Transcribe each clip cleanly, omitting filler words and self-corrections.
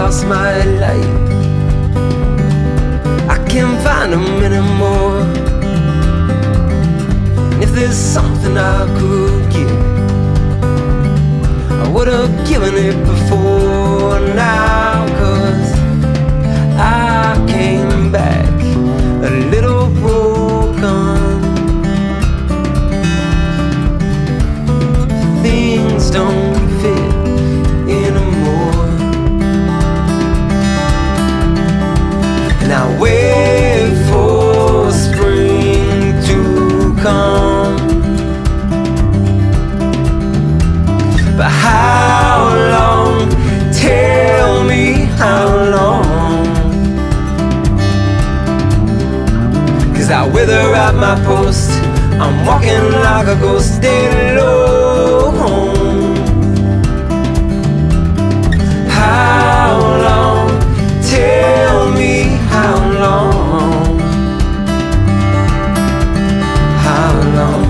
lost my light. I can't find them anymore. And if there's something I could give, I would have given it before now. 'Cause I came back a little broken. Things don't fit anymore. And I wait for spring to come. But how long? Tell me how long. 'Cause I wither at my post. I'm walking like a ghost, dead alone. How long? Tell me how long. How long?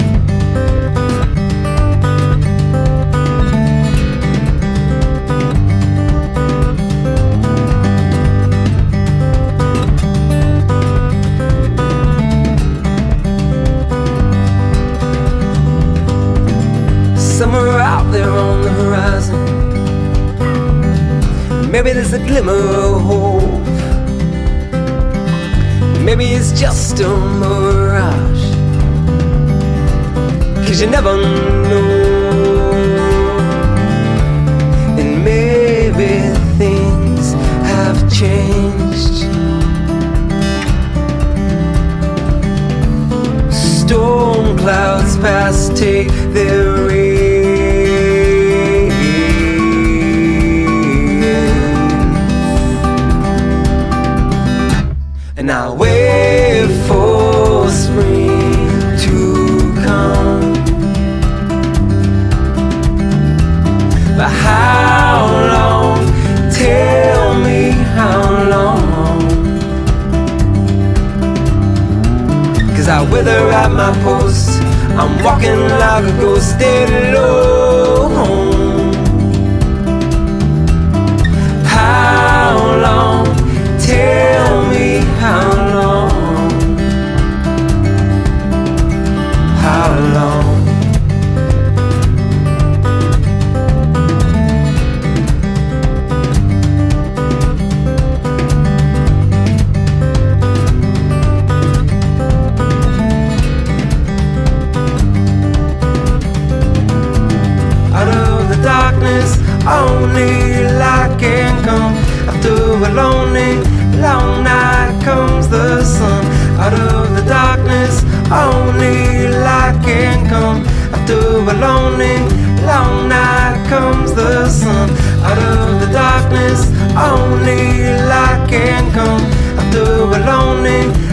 Somewhere out there on the horizon, maybe there's a glimmer of hope. Maybe it's just a mirage, 'cause you never know. And maybe things have changed. Storm clouds pass, take their rain. And I wait for spring to come. But how long? Tell me how long. 'Cause I wither at my post. I'm walking like a ghost, dead alone. How long? Tell me how long. How long? Only light can come. After a lonely, long night comes the sun. Out of the darkness, only light can come. After a lonely, long night comes the sun. Out of the darkness, only light can come. After a lonely,